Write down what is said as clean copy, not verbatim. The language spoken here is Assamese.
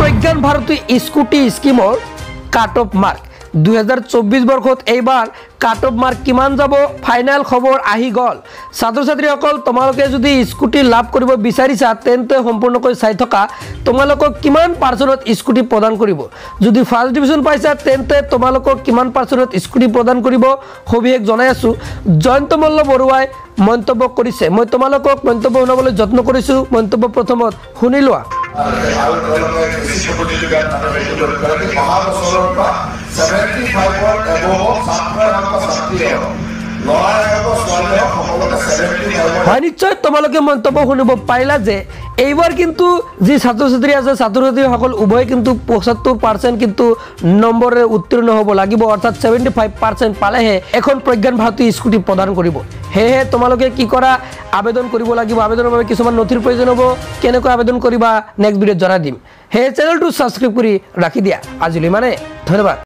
प्रज्ञान भारती स्कूटी स्कीमर काट अफ मार्क 2024 बर्षत এইবাৰ কাট অফ মার্ক কিমান যাব ফাইনাল খবৰ আহি গল। ছাত্ৰ ছাত্ৰীসকল তোমালোকে যদি স্কুটি লাভ কৰিব বিচাৰিছা তেন্তে সম্পূৰ্ণকৈ চাই থকা। তোমালোকক কিমান পাৰ্চেন্টত স্কুটি প্ৰদান কৰিব, যদি ফাৰ্ষ্ট ডিভিজন পাইছা তেন্তে তোমালোকক কিমান পাৰ্চেন্টত স্কুটি প্ৰদান কৰিব সবিশেষ জনাই আছো। জয়ন্ত মল্ল বৰুৱাই মন্তব্য কৰিছে, মই তোমালোকক মন্তব্য শুনাবলৈ যত্ন কৰিছো। মন্তব্য প্ৰথমত শুনি লোৱা। হয় নিশ্চয় তোমালোকে মন্তব্য শুনিব পাৰিলা যে এইবাৰ কিন্তু যি ছাত্ৰ ছাত্ৰী আছে ছাত্ৰ ছাত্ৰীসকল উভয় কিন্তু 75% কিন্তু নম্বৰে উত্তীৰ্ণ হ'ব লাগিব, অৰ্থাৎ 75% পালেহে এখন প্ৰজ্ঞান ভাৰতী স্কুটি প্ৰদান কৰিব। সেয়েহে তোমালোকে কি কৰা আবেদন কৰিব লাগিব। আবেদনৰ বাবে কিছুমান নথিৰ প্ৰয়োজন হ'ব, কেনেকৈ আবেদন কৰিবা নেক্সট ভিডিঅ'ত জনাই দিম। সেয়ে চেনেলটো ছাবস্ক্ৰাইব কৰি ৰাখি দিয়া। আজিলৈ মানে ধন্যবাদ।